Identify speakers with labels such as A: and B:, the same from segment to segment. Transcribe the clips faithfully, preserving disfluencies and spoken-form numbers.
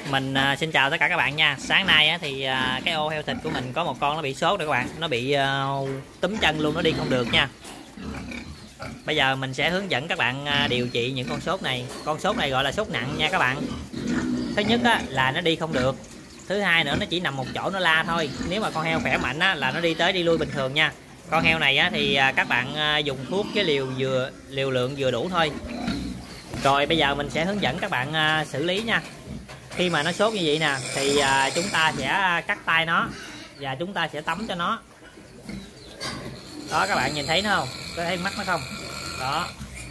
A: Mình à, xin chào tất cả các bạn nha. Sáng nay á, thì à, cái ô heo thịt của mình có một con nó bị sốt rồi các bạn. Nó bị à, túm chân luôn, nó đi không được nha. Bây giờ mình sẽ hướng dẫn các bạn à, điều trị những con sốt này. Con sốt này gọi là sốt nặng nha các bạn. Thứ nhất á, là nó đi không được. Thứ hai nữa, nó chỉ nằm một chỗ nó la thôi. Nếu mà con heo khỏe mạnh á, là nó đi tới đi lui bình thường nha. Con heo này á, thì à, các bạn à, dùng thuốc cái liều vừa liều lượng vừa đủ thôi. Rồi bây giờ mình sẽ hướng dẫn các bạn à, xử lý nha. Khi mà nó sốt như vậy nè thì à, chúng ta sẽ cắt tay nó và chúng ta sẽ tắm cho nó. Đó, các bạn nhìn thấy nó không? Có thấy mắt nó không? Đó.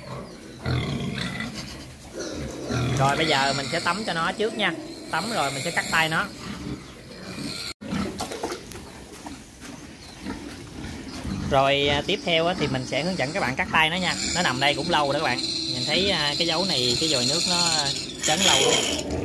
A: Rồi bây giờ mình sẽ tắm cho nó trước nha. Tắm rồi mình sẽ cắt tay nó. Rồi à, tiếp theo á, thì mình sẽ hướng dẫn các bạn cắt tay nó nha. Nó nằm đây cũng lâu đó các bạn. Nhìn thấy à, cái dấu này, cái dòi nước nó chấn lâu luôn.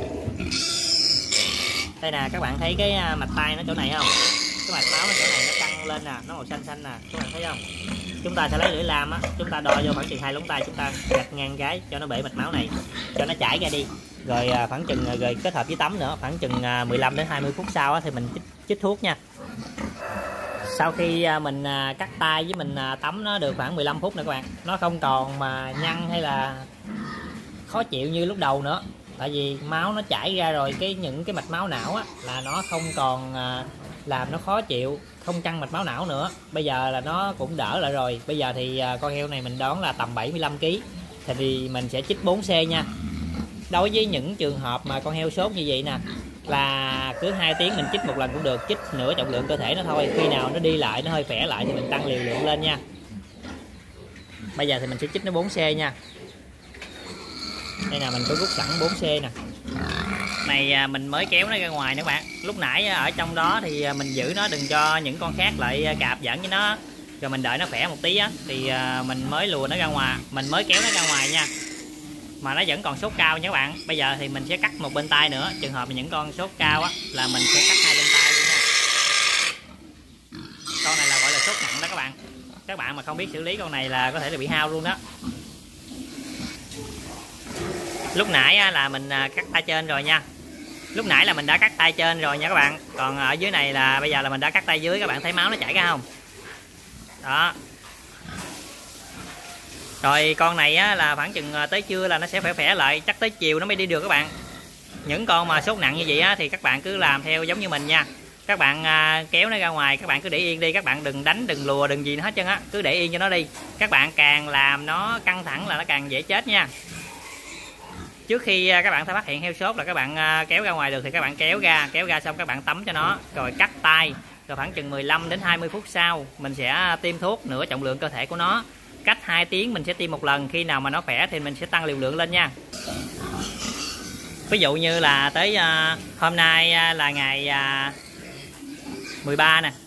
A: Đây nè, các bạn thấy cái mạch tay nó chỗ này không? Cái mạch máu nó chỗ này nó căng lên nè, nó màu xanh xanh nè, các bạn thấy không? Chúng ta sẽ lấy lưỡi lam á, chúng ta đo vô khoảng chừng hai lóng tay, chúng ta gạch ngang cái cho nó bể mạch máu này, cho nó chảy ra đi. Rồi khoảng chừng rồi kết hợp với tắm nữa, khoảng chừng mười lăm đến hai mươi phút sau á, thì mình chích, chích thuốc nha. Sau khi mình cắt tay với mình tắm nó được khoảng mười lăm phút nữa các bạn, nó không còn mà nhăn hay là khó chịu như lúc đầu nữa. Tại vì máu nó chảy ra rồi, cái những cái mạch máu não á, là nó không còn à, làm nó khó chịu, không căng mạch máu não nữa. Bây giờ là nó cũng đỡ lại rồi. Bây giờ thì à, con heo này mình đoán là tầm bảy mươi lăm ki lô gam thì mình sẽ chích bốn xê nha. Đối với những trường hợp mà con heo sốt như vậy nè, là cứ hai tiếng mình chích một lần cũng được, chích nửa trọng lượng cơ thể nó thôi. Khi nào nó đi lại, nó hơi khỏe lại thì mình tăng liều lượng lên nha. Bây giờ thì mình sẽ chích nó bốn xê nha. Đây nè, mình có rút sẵn bốn xê nè. Này mình mới kéo nó ra ngoài nữa các bạn. Lúc nãy ở trong đó thì mình giữ nó đừng cho những con khác lại cạp giỡn với nó. Rồi mình đợi nó khỏe một tí á thì mình mới lùa nó ra ngoài, mình mới kéo nó ra ngoài nha. Mà nó vẫn còn sốt cao nha các bạn. Bây giờ thì mình sẽ cắt một bên tay nữa. Trường hợp mà những con sốt cao á là mình sẽ cắt hai bên tay luôn nha. Con này là gọi là sốt nặng đó các bạn. Các bạn mà không biết xử lý con này là có thể là bị hao luôn đó. Lúc nãy là mình cắt tay trên rồi nha. Lúc nãy là mình đã cắt tay trên rồi nha các bạn. Còn ở dưới này là bây giờ là mình đã cắt tay dưới. Các bạn thấy máu nó chảy ra không? Đó. Rồi con này á, là khoảng chừng tới trưa là nó sẽ khỏe khỏe lại. Chắc tới chiều nó mới đi được các bạn. Những con mà sốt nặng như vậy á, thì các bạn cứ làm theo giống như mình nha. Các bạn à, kéo nó ra ngoài, các bạn cứ để yên đi. Các bạn đừng đánh, đừng lùa, đừng gì hết trơn á. Cứ để yên cho nó đi. Các bạn càng làm nó căng thẳng là nó càng dễ chết nha. Trước khi các bạn thấy phát hiện heo sốt là các bạn kéo ra ngoài được thì các bạn kéo ra, kéo ra xong các bạn tắm cho nó, rồi cắt tay. Rồi khoảng chừng mười lăm đến hai mươi phút sau mình sẽ tiêm thuốc nửa trọng lượng cơ thể của nó. Cách hai tiếng mình sẽ tiêm một lần, khi nào mà nó khỏe thì mình sẽ tăng liều lượng lên nha. Ví dụ như là tới uh, hôm nay uh, là ngày uh, mười ba nè.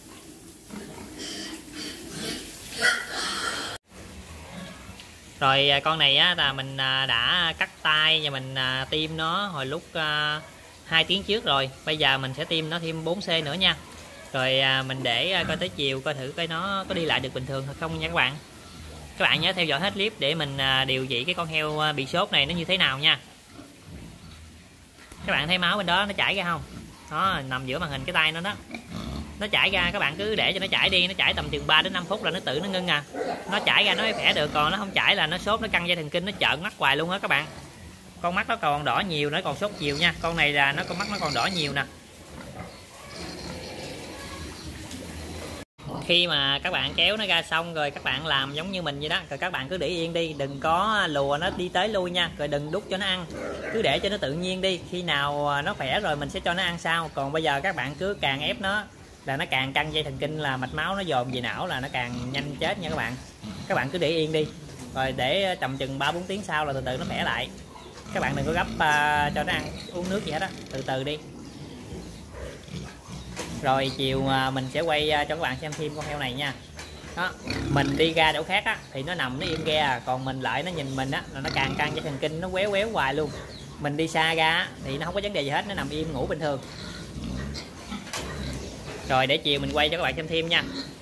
A: Rồi con này á, là mình đã cắt tay và mình tiêm nó hồi lúc hai tiếng trước rồi. Bây giờ mình sẽ tiêm nó thêm bốn xê nữa nha. Rồi mình để coi tới chiều coi thử coi nó có đi lại được bình thường hay không nha các bạn. Các bạn nhớ theo dõi hết clip để mình điều trị cái con heo bị sốt này nó như thế nào nha. Các bạn thấy máu bên đó nó chảy ra không? Đó, nằm giữa màn hình cái tay nó đó. Nó chảy ra, các bạn cứ để cho nó chảy đi, nó chảy tầm chừng ba đến năm phút là nó tự nó ngưng à. Nó chảy ra nó mới khỏe được, còn nó không chảy là nó sốt, nó căng dây thần kinh, nó trợn mắt hoài luôn á các bạn. Con mắt nó còn đỏ nhiều, nó còn sốt nhiều nha. Con này là nó con mắt nó còn đỏ nhiều nè. Khi mà các bạn kéo nó ra xong rồi các bạn làm giống như mình vậy đó, rồi các bạn cứ để yên đi, đừng có lùa nó đi tới lui nha, rồi đừng đút cho nó ăn, cứ để cho nó tự nhiên đi, khi nào nó khỏe rồi mình sẽ cho nó ăn sau. Còn bây giờ các bạn cứ càng ép nó là nó càng căng dây thần kinh, là mạch máu nó dồn về não là nó càng nhanh chết nha các bạn. Các bạn cứ để yên đi, rồi để tầm chừng ba bốn tiếng sau là từ từ nó khỏe lại. Các bạn đừng có gấp uh, cho nó ăn uống nước gì hết á, từ từ đi. Rồi chiều mình sẽ quay cho các bạn xem thêm con heo này nha. Đó, mình đi ra chỗ khác á thì nó nằm nó im ghe, còn mình lại nó nhìn mình á là nó càng căng dây thần kinh, nó quéo quéo hoài luôn. Mình đi xa ra thì nó không có vấn đề gì hết, nó nằm im ngủ bình thường. Rồi để chiều mình quay cho các bạn xem thêm nha.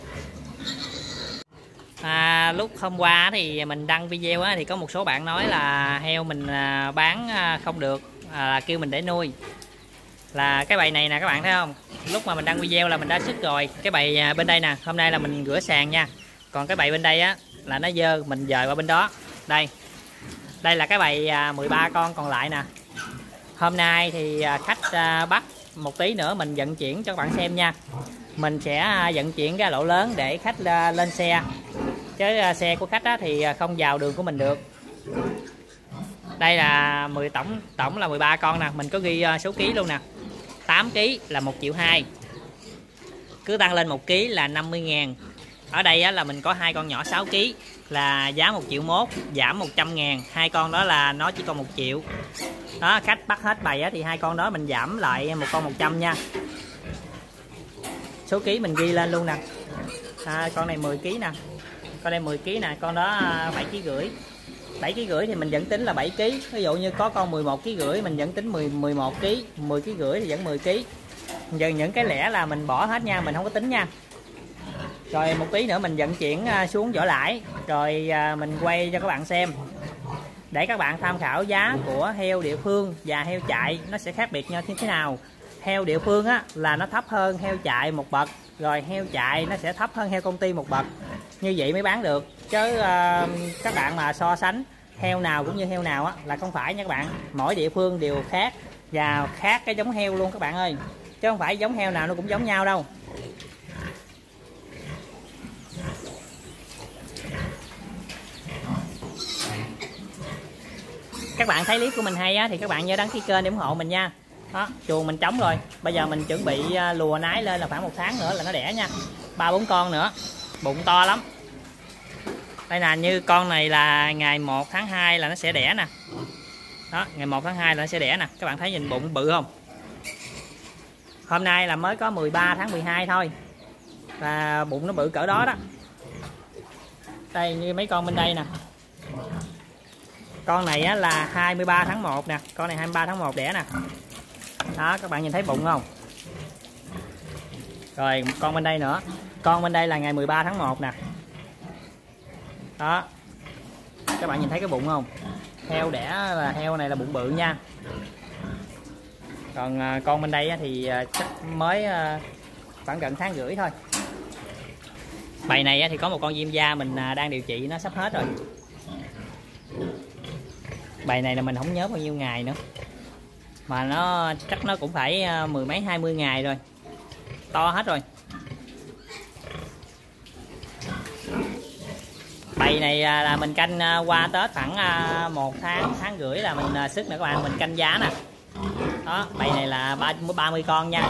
A: À, lúc hôm qua thì mình đăng video á, thì có một số bạn nói là heo mình bán không được, à, kêu mình để nuôi. Là cái bầy này nè các bạn thấy không, lúc mà mình đăng video là mình đã sức rồi. Cái bầy bên đây nè, hôm nay là mình rửa sàn nha. Còn cái bầy bên đây á là nó dơ, mình dời qua bên đó. Đây, đây là cái bầy mười ba con còn lại nè. Hôm nay thì khách bắt một tí nữa mình vận chuyển cho các bạn xem nha. Mình sẽ vận chuyển ra lỗ lớn để khách lên xe, chứ xe của khách á thì không vào đường của mình được. Đây là mười tổng tổng là mười ba con nè, mình có ghi số ký luôn nè. Tám ký là một triệu hai, cứ tăng lên một ký là năm mươi ngàn. Ở đây á, là mình có hai con nhỏ sáu ký là giá một triệu mốt, giảm một trăm ngàn. Hai con đó là nó chỉ còn một triệu. Đó, khách bắt hết bầy á, thì hai con đó mình giảm lại một con một trăm nha. Số ký mình ghi lên luôn nè. À, con này mười ký nè, con đây mười ký nè, con đó bảy ký rưỡi. bảy ký rưỡi thì mình vẫn tính là bảy ký. Ví dụ như có con mười một ký rưỡi mình vẫn tính mười mười một ký, mười ký rưỡi thì vẫn mười ký. Giờ những cái lẻ là mình bỏ hết nha, mình không có tính nha. Rồi một tí nữa mình vận chuyển xuống Võ Lãi rồi mình quay cho các bạn xem, để các bạn tham khảo giá của heo địa phương và heo chạy nó sẽ khác biệt nhau như thế nào. Heo địa phương á là nó thấp hơn heo chạy một bậc, rồi heo chạy nó sẽ thấp hơn heo công ty một bậc. Như vậy mới bán được, chứ uh, các bạn mà so sánh heo nào cũng như heo nào á là không phải nha các bạn. Mỗi địa phương đều khác và khác cái giống heo luôn các bạn ơi, chứ không phải giống heo nào nó cũng giống nhau đâu. Các bạn thấy clip của mình hay á thì các bạn nhớ đăng ký kênh để ủng hộ mình nha. Đó, chuồng mình trống rồi, bây giờ mình chuẩn bị lùa nái lên là khoảng một tháng nữa là nó đẻ nha. Ba bốn con nữa, bụng to lắm. Đây nè, như con này là ngày một tháng hai là nó sẽ đẻ nè. Đó, ngày một tháng hai là nó sẽ đẻ nè. Các bạn thấy nhìn bụng bự không? Hôm nay là mới có mười ba tháng mười hai thôi, và bụng nó bự cỡ đó đó. Đây, như mấy con bên đây nè. Con này á, là hai mươi ba tháng một nè, con này hai mươi ba tháng một đẻ nè. Đó, các bạn nhìn thấy bụng không? Rồi con bên đây nữa, con bên đây là ngày mười ba tháng một nè. Đó, các bạn nhìn thấy cái bụng không? Heo đẻ là heo này là bụng bự nha. Còn con bên đây thì chắc mới khoảng gần tháng rưỡi thôi. Bầy này thì có một con viêm da mình đang điều trị, nó sắp hết rồi. Bầy này là mình không nhớ bao nhiêu ngày nữa, mà nó chắc nó cũng phải mười mấy hai mươi ngày rồi, to hết rồi. Bầy này là mình canh qua Tết khoảng một tháng tháng rưỡi là mình sức nè các bạn, mình canh giá nè. Đó, bầy này là ba mươi con nha.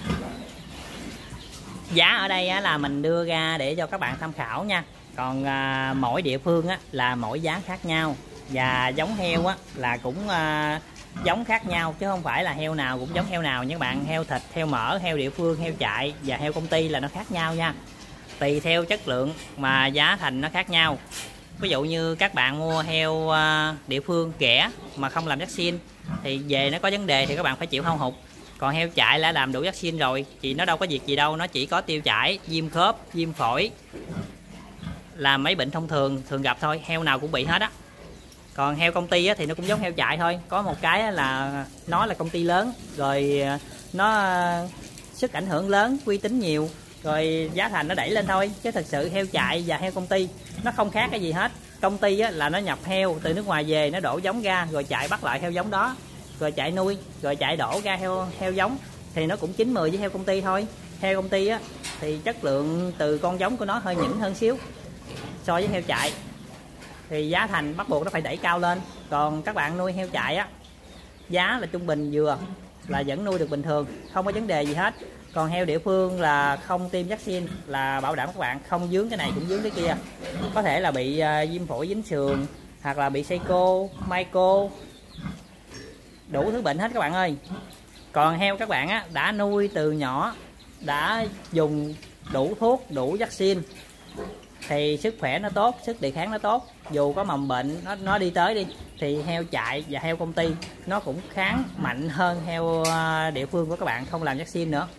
A: Giá ở đây là mình đưa ra để cho các bạn tham khảo nha. Còn mỗi địa phương là mỗi giá khác nhau, và giống heo á là cũng uh, giống khác nhau, chứ không phải là heo nào cũng giống heo nào nha các bạn. Heo thịt, heo mỡ, heo địa phương, heo chạy và heo công ty là nó khác nhau nha. Tùy theo chất lượng mà giá thành nó khác nhau. Ví dụ như các bạn mua heo uh, địa phương rẻ mà không làm vaccine thì về nó có vấn đề thì các bạn phải chịu hao hụt. Còn heo chạy đã làm đủ vaccine rồi thì nó đâu có việc gì đâu, nó chỉ có tiêu chảy, viêm khớp, viêm phổi, là mấy bệnh thông thường thường gặp thôi, heo nào cũng bị hết á. Còn heo công ty á, thì nó cũng giống heo chạy thôi, có một cái là nó là công ty lớn rồi, nó sức ảnh hưởng lớn, uy tín nhiều, rồi giá thành nó đẩy lên thôi. Chứ thực sự heo chạy và heo công ty nó không khác cái gì hết. Công ty á, là nó nhập heo từ nước ngoài về, nó đổ giống ra, rồi chạy bắt lại heo giống đó, rồi chạy nuôi, rồi chạy đổ ra heo heo giống, thì nó cũng chín mười với heo công ty thôi. Heo công ty á, thì chất lượng từ con giống của nó hơi nhỉnh hơn xíu so với heo chạy, thì giá thành bắt buộc nó phải đẩy cao lên. Còn các bạn nuôi heo chạy á, giá là trung bình vừa là vẫn nuôi được bình thường, không có vấn đề gì hết. Còn heo địa phương là không tiêm vaccine là bảo đảm các bạn không dướng cái này cũng dướng cái kia, có thể là bị uh, viêm phổi dính sườn, hoặc là bị Seiko, Myco, đủ thứ bệnh hết các bạn ơi. Còn heo các bạn á, đã nuôi từ nhỏ, đã dùng đủ thuốc, đủ vaccine thì sức khỏe nó tốt, sức đề kháng nó tốt. Dù có mầm bệnh nó, nó đi tới đi thì heo chạy và heo công ty nó cũng kháng mạnh hơn heo địa phương của các bạn không làm vaccine nữa.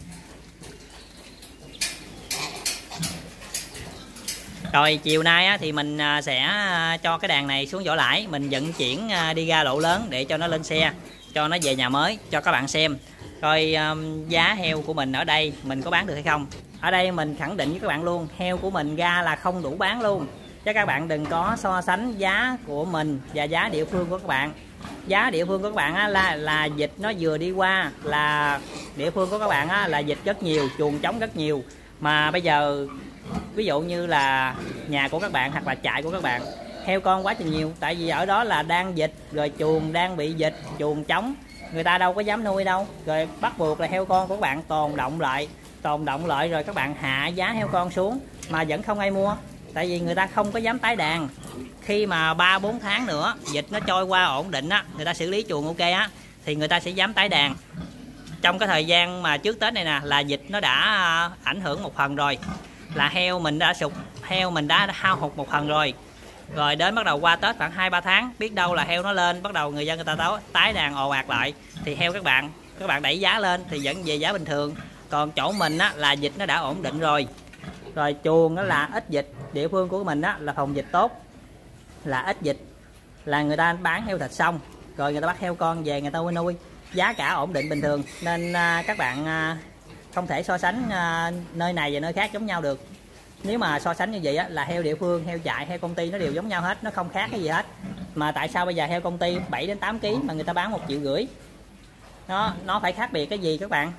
A: Rồi chiều nay á, thì mình sẽ cho cái đàn này xuống Võ Lãi, mình vận chuyển đi ra lộ lớn để cho nó lên xe, cho nó về nhà mới cho các bạn xem. coi um, giá heo của mình ở đây mình có bán được hay không. Ở đây mình khẳng định với các bạn luôn, heo của mình ra là không đủ bán luôn, chứ các bạn đừng có so sánh giá của mình và giá địa phương của các bạn. Giá địa phương của các bạn á, là là dịch nó vừa đi qua, là địa phương của các bạn á, là dịch rất nhiều, chuồng trống rất nhiều, mà bây giờ ví dụ như là nhà của các bạn hoặc là trại của các bạn heo con quá trình nhiều, tại vì ở đó là đang dịch, rồi chuồng đang bị dịch, chuồng trống, người ta đâu có dám nuôi đâu, rồi bắt buộc là heo con của các bạn tồn động lại tồn động lại rồi các bạn hạ giá heo con xuống mà vẫn không ai mua, tại vì người ta không có dám tái đàn. Khi mà ba bốn tháng nữa dịch nó trôi qua ổn định á, người ta xử lý chuồng ok á, thì người ta sẽ dám tái đàn. Trong cái thời gian mà trước Tết này nè là dịch nó đã ảnh hưởng một phần rồi, là heo mình đã sụt, heo mình đã hao hụt một phần rồi. Rồi đến bắt đầu qua Tết khoảng hai ba tháng, biết đâu là heo nó lên, bắt đầu người dân người ta tái đàn ồ ạt lại, thì heo các bạn các bạn đẩy giá lên thì vẫn về giá bình thường. Còn chỗ mình á là dịch nó đã ổn định rồi, rồi chuồng nó là ít dịch, địa phương của mình á là phòng dịch tốt, là ít dịch, là người ta bán heo thịt xong rồi người ta bắt heo con về người ta nuôi, giá cả ổn định bình thường, nên à, các bạn à, không thể so sánh à, nơi này và nơi khác giống nhau được. Nếu mà so sánh như vậy á, là heo địa phương, heo trại, heo công ty nó đều giống nhau hết, nó không khác cái gì hết. Mà tại sao bây giờ heo công ty bảy đến tám ki lô gam mà người ta bán một triệu rưỡi? Nó nó phải khác biệt cái gì các bạn?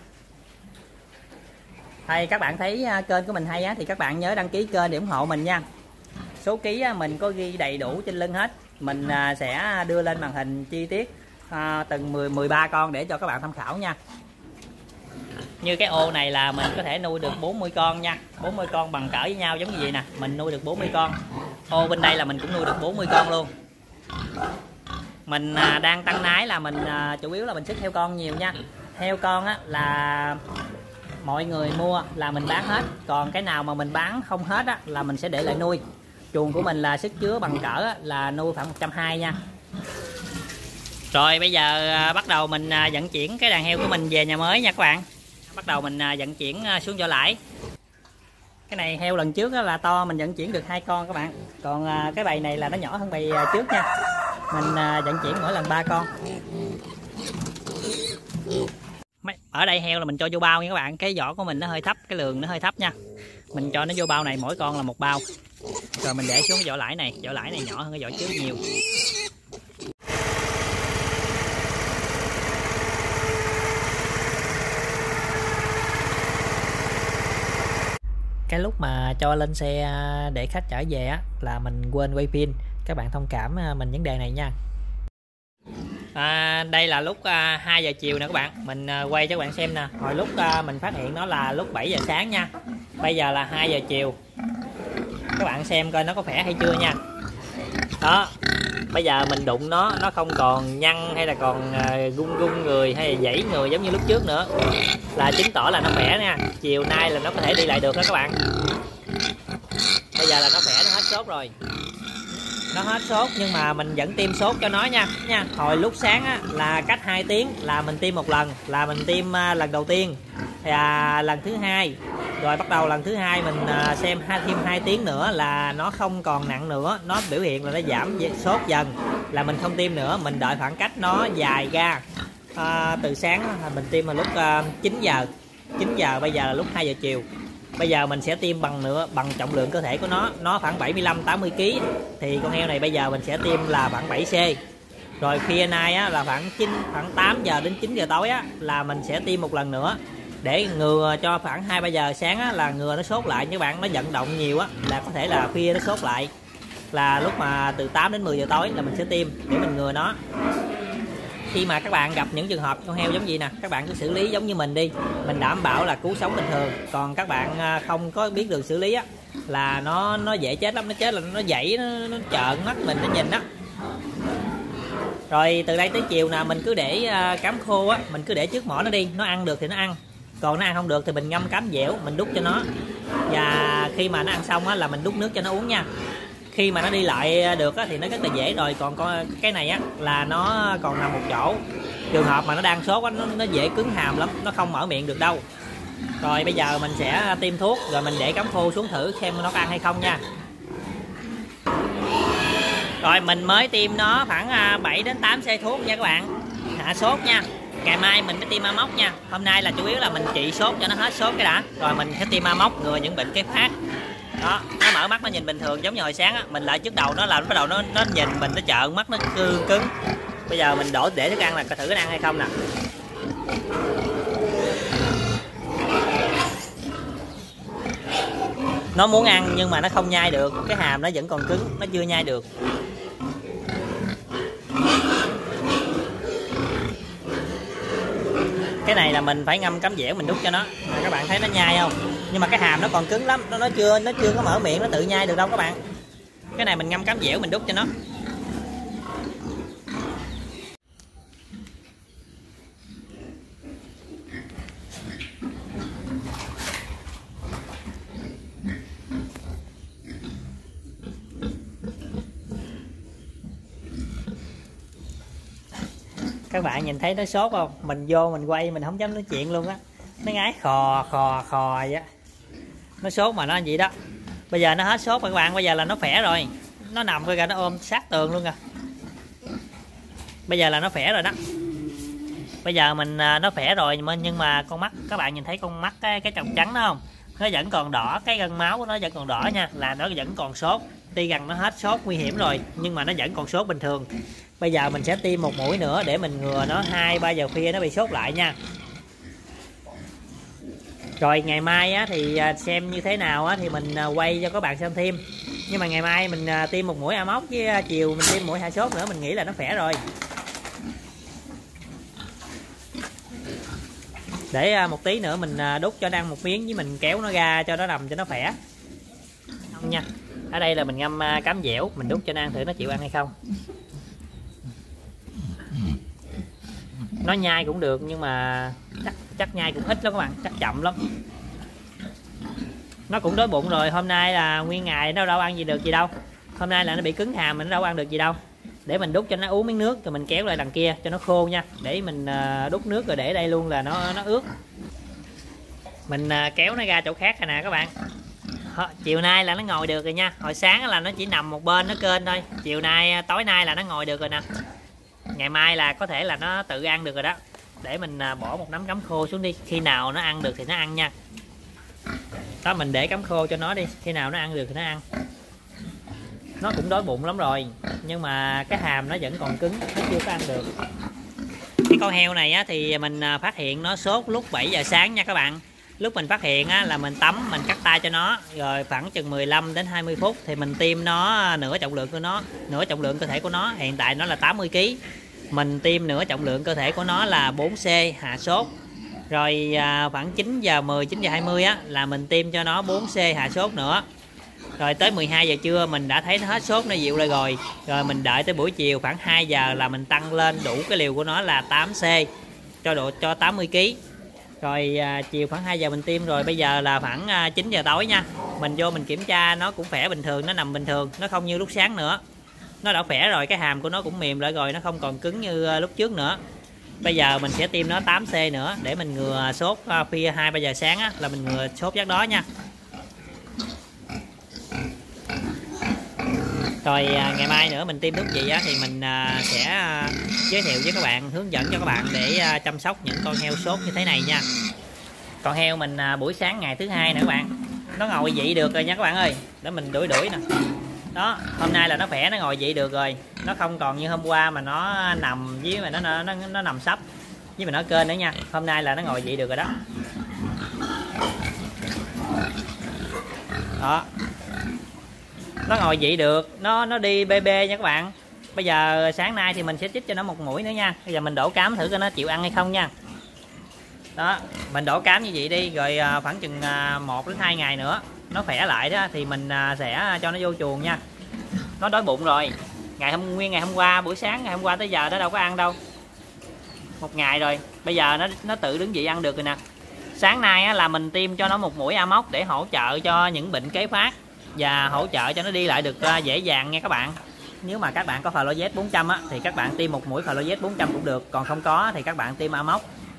A: Hay các bạn thấy kênh của mình hay á, thì các bạn nhớ đăng ký kênh để ủng hộ mình nha. Số ký á, mình có ghi đầy đủ trên lưng hết. Mình à, sẽ đưa lên màn hình chi tiết à, từng mười, mười ba con để cho các bạn tham khảo nha. Như cái ô này là mình có thể nuôi được bốn mươi con nha, bốn mươi con bằng cỡ với nhau giống như vậy nè, mình nuôi được bốn mươi con. Ô bên đây là mình cũng nuôi được bốn mươi con luôn. Mình à, đang tăng nái là mình à, chủ yếu là mình xuất heo con nhiều nha. Heo con á là mọi người mua là mình bán hết, còn cái nào mà mình bán không hết á là mình sẽ để lại nuôi. Chuồng của mình là sức chứa bằng cỡ á, là nuôi khoảng một trăm hai mươi nha. Rồi bây giờ à, bắt đầu mình à, vận chuyển cái đàn heo của mình về nhà mới nha các bạn. Bắt đầu mình à, vận chuyển à, xuống Võ Lãi. Cái này heo lần trước á, là to, mình vận chuyển được hai con các bạn. Còn à, cái bầy này là nó nhỏ hơn bầy à, trước nha. Mình à, vận chuyển mỗi lần ba con. Ở đây heo là mình cho vô bao nha các bạn. Cái vỏ của mình nó hơi thấp, cái lượng nó hơi thấp nha. Mình cho nó vô bao này, mỗi con là một bao. Rồi mình để xuống cái vỏ lãi này. Vỏ lãi này nhỏ hơn cái vỏ trước nhiều. Cái lúc mà cho lên xe để khách trở về á, là mình quên quay pin. Các bạn thông cảm mình vấn đề này nha. À, đây là lúc à, hai giờ chiều nè các bạn. Mình à, quay cho các bạn xem nè. Hồi lúc à, mình phát hiện nó là lúc bảy giờ sáng nha. Bây giờ là hai giờ chiều. Các bạn xem coi nó có khỏe hay chưa nha. Đó. Bây giờ mình đụng nó, nó không còn nhăn hay là còn à, gung gung người hay là dãy người giống như lúc trước nữa, là chứng tỏ là nó khỏe nha. Chiều nay là nó có thể đi lại được đó các bạn. Bây giờ là nó khỏe, nó hết sốt rồi. Nó hết sốt nhưng mà mình vẫn tiêm sốt cho nó nha nha. Hồi lúc sáng á, là cách hai tiếng là mình tiêm một lần, là mình tiêm uh, lần đầu tiên và lần thứ hai, rồi bắt đầu lần thứ hai mình uh, xem hai thêm hai tiếng nữa là nó không còn nặng nữa, nó biểu hiện là nó giảm sốt dần, là mình không tiêm nữa, mình đợi khoảng cách nó dài ra. Uh, từ sáng mình tiêm vào lúc uh, chín giờ, chín giờ, bây giờ là lúc hai giờ chiều. Bây giờ mình sẽ tiêm bằng nữa, bằng trọng lượng cơ thể của nó, nó khoảng bảy mươi lăm tám mươi ki lô gam, thì con heo này bây giờ mình sẽ tiêm là khoảng bảy xê. Rồi khuya nay á, là khoảng chín khoảng tám giờ đến chín giờ tối á, là mình sẽ tiêm một lần nữa để ngừa cho khoảng hai ba giờ sáng á, là ngừa nó sốt lại. Các bạn nó vận động nhiều á, là có thể là khuya nó sốt lại, là lúc mà từ tám đến mười giờ tối là mình sẽ tiêm để mình ngừa nó. Khi mà các bạn gặp những trường hợp con heo giống gì nè, các bạn cứ xử lý giống như mình đi, mình đảm bảo là cứu sống bình thường. Còn các bạn không có biết đường xử lý á, là nó nó dễ chết lắm, nó chết là nó dãy, nó, nó trợn mắt mình, nó nhìn á. Rồi từ đây tới chiều nè, mình cứ để cám khô á, mình cứ để trước mỏ nó đi, nó ăn được thì nó ăn, còn nó ăn không được thì mình ngâm cám dẻo, mình đút cho nó. Và khi mà nó ăn xong á, là mình đút nước cho nó uống nha. Khi mà nó đi lại được á, thì nó rất là dễ rồi. Còn cái này á, là nó còn nằm một chỗ, trường hợp mà nó đang sốt á, nó, nó dễ cứng hàm lắm, nó không mở miệng được đâu. Rồi bây giờ mình sẽ tiêm thuốc, rồi mình để cám khô xuống thử xem nó có ăn hay không nha. Rồi mình mới tiêm nó khoảng bảy đến tám xê thuốc nha các bạn, hạ sốt nha. Ngày mai mình mới tiêm Amox nha. Hôm nay là chủ yếu là mình trị sốt cho nó hết sốt cái đã, rồi mình sẽ tiêm Amox ngừa những bệnh cái phát. Đó, nó mở mắt nó nhìn bình thường giống như hồi sáng á, mình lại trước đầu nó là bắt đầu nó nó nhìn mình nó trợn mắt nó cương cứng. Bây giờ mình đổ để thức ăn là coi thử nó ăn hay không nè. Nó muốn ăn nhưng mà nó không nhai được, cái hàm nó vẫn còn cứng, nó chưa nhai được. Cái này là mình phải ngâm cám dẻo mình đút cho nó. Các bạn thấy nó nhai không? Nhưng mà cái hàm nó còn cứng lắm, nó nó chưa nó chưa có mở miệng nó tự nhai được đâu các bạn. Cái này mình ngâm cám dẻo mình đút cho nó. Các bạn nhìn thấy nó sốt không? Mình vô mình quay mình không dám nói chuyện luôn á. Nó ngái khò khò khò vậy á. Nó sốt mà nó gì đó. Bây giờ nó hết sốt rồi các bạn, bây giờ là nó khỏe rồi. Nó nằm coi kìa, nó ôm sát tường luôn kìa. Bây giờ là nó khỏe rồi đó. Bây giờ mình nó khỏe rồi nhưng mà con mắt các bạn nhìn thấy con mắt cái cái tròng trắng đó không? Nó vẫn còn đỏ, cái gân máu của nó vẫn còn đỏ nha, là nó vẫn còn sốt. Tuy gần nó hết sốt nguy hiểm rồi nhưng mà nó vẫn còn sốt bình thường. Bây giờ mình sẽ tiêm một mũi nữa để mình ngừa nó hai ba giờ khuya nó bị sốt lại nha. Rồi ngày mai á, thì xem như thế nào á, thì mình quay cho các bạn xem thêm. Nhưng mà ngày mai mình tiêm một mũi Amox với chiều mình tiêm mũi hạ sốt nữa, mình nghĩ là nó khỏe rồi. Để một tí nữa mình đút cho nó ăn một miếng với mình kéo nó ra cho nó nằm cho nó khỏe. Không nha. Ở đây là mình ngâm cám dẻo, mình đút cho nó ăn thử nó chịu ăn hay không. Nó nhai cũng được nhưng mà chắc chắc nhai cũng ít lắm các bạn, chắc chậm lắm. Nó cũng đói bụng rồi, hôm nay là nguyên ngày nó đâu ăn gì được gì đâu. Hôm nay là nó bị cứng hàm mình nó đâu ăn được gì đâu. Để mình đút cho nó uống miếng nước rồi mình kéo lại đằng kia cho nó khô nha. Để mình đút nước rồi để đây luôn là nó nó ướt. Mình kéo nó ra chỗ khác rồi nè các bạn. Chiều nay là nó ngồi được rồi nha. Hồi sáng là nó chỉ nằm một bên nó kênh thôi. Chiều nay tối nay là nó ngồi được rồi nè. Ngày mai là có thể là nó tự ăn được rồi đó. Để mình bỏ một nắm cám khô xuống đi. Khi nào nó ăn được thì nó ăn nha. Đó, mình để cám khô cho nó đi. Khi nào nó ăn được thì nó ăn. Nó cũng đói bụng lắm rồi. Nhưng mà cái hàm nó vẫn còn cứng, nó chưa có ăn được. Cái con heo này á, thì mình phát hiện nó sốt lúc bảy giờ sáng nha các bạn. Lúc mình phát hiện á, là mình tắm, mình cắt tay cho nó. Rồi khoảng chừng mười lăm đến hai mươi phút thì mình tiêm nó nửa trọng lượng của nó. Nửa trọng lượng cơ thể của nó, hiện tại nó là tám mươi ki lô gam. Mình tiêm nửa trọng lượng cơ thể của nó là bốn C hạ sốt. Rồi à, khoảng chín giờ mười, chín giờ hai mươi á, là mình tiêm cho nó bốn C hạ sốt nữa. Rồi tới mười hai giờ trưa mình đã thấy nó hết sốt, nó dịu lại rồi. Rồi mình đợi tới buổi chiều khoảng hai giờ là mình tăng lên đủ cái liều của nó là tám C cho độ cho tám mươi ki lô gam. Rồi à, chiều khoảng hai giờ mình tiêm rồi, bây giờ là khoảng à, chín giờ tối nha. Mình vô mình kiểm tra nó cũng khỏe bình thường, nó nằm bình thường, nó không như lúc sáng nữa. Nó đã khỏe rồi, cái hàm của nó cũng mềm lại rồi, nó không còn cứng như à, lúc trước nữa. Bây giờ mình sẽ tiêm nó tám C nữa để mình ngừa sốt à, khuya hai ba giờ sáng á, là mình ngừa sốt giấc đó nha. Rồi à, ngày mai nữa mình tiêm thuốc gì á, thì mình à, sẽ à, giới thiệu với các bạn, hướng dẫn cho các bạn để à, chăm sóc những con heo sốt như thế này nha. Con heo mình à, buổi sáng ngày thứ hai nè các bạn, nó ngồi dậy được rồi nha các bạn ơi. Để mình đuổi đuổi nè. Đó, hôm nay là nó khỏe, nó ngồi dậy được rồi. Nó không còn như hôm qua mà nó nằm với mà nó nó nó, nó nằm sấp với mình nó kênh nữa nha. Hôm nay là nó ngồi dậy được rồi đó. Đó. Nó ngồi dậy được, nó nó đi bê bê nha các bạn. Bây giờ sáng nay thì mình sẽ chích cho nó một mũi nữa nha. Bây giờ mình đổ cám thử coi nó chịu ăn hay không nha. Đó, mình đổ cám như vậy đi, rồi khoảng chừng một đến hai ngày nữa nó khỏe lại đó thì mình sẽ cho nó vô chuồng nha. Nó đói bụng rồi. Ngày hôm nguyên ngày hôm qua, buổi sáng ngày hôm qua tới giờ nó đâu có ăn đâu. Một ngày rồi, bây giờ nó nó tự đứng dậy ăn được rồi nè. Sáng nay á, là mình tiêm cho nó một mũi Amox để hỗ trợ cho những bệnh kế phát và hỗ trợ cho nó đi lại được dễ dàng nha các bạn. Nếu mà các bạn có Flowjet bốn trăm á, thì các bạn tiêm một mũi Flowjet bốn trăm cũng được, còn không có thì các bạn tiêm Amox.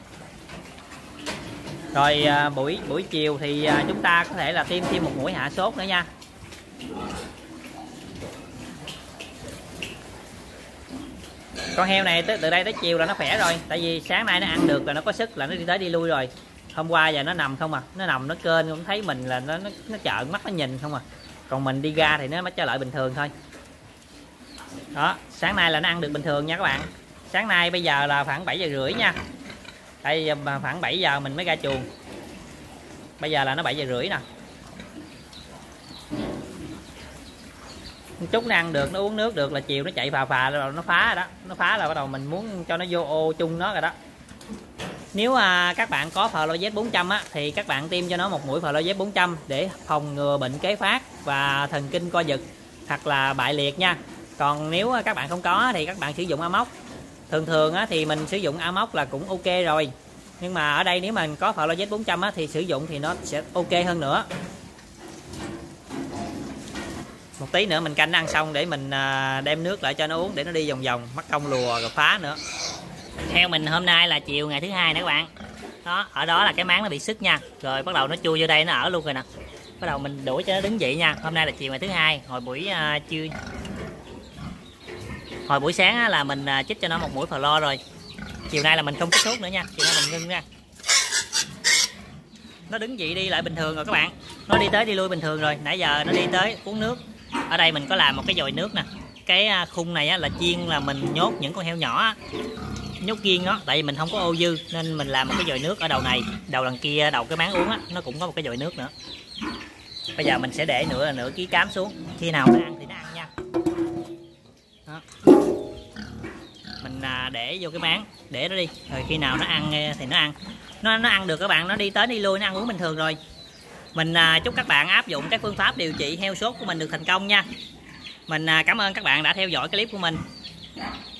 A: Rồi à, buổi buổi chiều thì à, chúng ta có thể là tiêm thêm một mũi hạ sốt nữa nha. Con heo này từ đây tới chiều là nó khỏe rồi, tại vì sáng nay nó ăn được là nó có sức là nó đi tới đi lui rồi. Hôm qua giờ nó nằm không à, nó nằm nó kênh cũng thấy mình là nó nó, nó trợn mắt nó nhìn không à. Còn mình đi ra thì nó mới trở lại bình thường thôi. Đó, sáng nay là nó ăn được bình thường nha các bạn. Sáng nay bây giờ là khoảng bảy giờ rưỡi nha. Tại vì khoảng bảy giờ mình mới ra chuồng. Bây giờ là nó bảy giờ rưỡi nè. Chút nó ăn được, nó uống nước được là chiều nó chạy phà phà rồi nó phá rồi đó. Nó phá là bắt đầu mình muốn cho nó vô ô chung nó rồi đó. Nếu à, các bạn có FloZ bốn trăm á thì các bạn tiêm cho nó một mũi FloZ bốn trăm để phòng ngừa bệnh kế phát và thần kinh co giật hoặc là bại liệt nha. Còn nếu các bạn không có thì các bạn sử dụng Amox. Thường thường á, thì mình sử dụng Amox là cũng ok rồi. Nhưng mà ở đây nếu mình có FloZ bốn trăm á, thì sử dụng thì nó sẽ ok hơn nữa. Một tí nữa mình canh ăn xong để mình đem nước lại cho nó uống để nó đi vòng vòng, mắc công lùa rồi phá nữa. Theo mình hôm nay là chiều ngày thứ hai nè các bạn. Đó, ở đó là cái máng nó bị sứt nha. Rồi bắt đầu nó chui vô đây nó ở luôn rồi nè. Bắt đầu mình đuổi cho nó đứng dậy nha. Hôm nay là chiều ngày thứ hai, hồi buổi uh, trưa Hồi buổi sáng á, là mình uh, chích cho nó một mũi Flo rồi. Chiều nay là mình không chích thuốc nữa nha. Chiều nay mình ngưng nha. Nó đứng dậy đi lại bình thường rồi các bạn. Nó đi tới đi lui bình thường rồi. Nãy giờ nó đi tới uống nước. Ở đây mình có làm một cái dồi nước nè. Cái khung này á, là chuyên là mình nhốt những con heo nhỏ á. Nhốt riêng nó, tại vì mình không có ô dư nên mình làm một cái dồi nước ở đầu này, đầu đằng kia, đầu cái máng uống á, nó cũng có một cái dồi nước nữa. Bây giờ mình sẽ để nửa là nửa ký cám xuống, khi nào nó ăn thì nó ăn nha. Đó. Mình để vô cái máng, để nó đi, rồi khi nào nó ăn thì nó ăn. Nó nó ăn được các bạn, nó đi tới đi lui, nó ăn uống bình thường rồi. Mình chúc các bạn áp dụng cái phương pháp điều trị heo sốt của mình được thành công nha. Mình cảm ơn các bạn đã theo dõi cái clip của mình.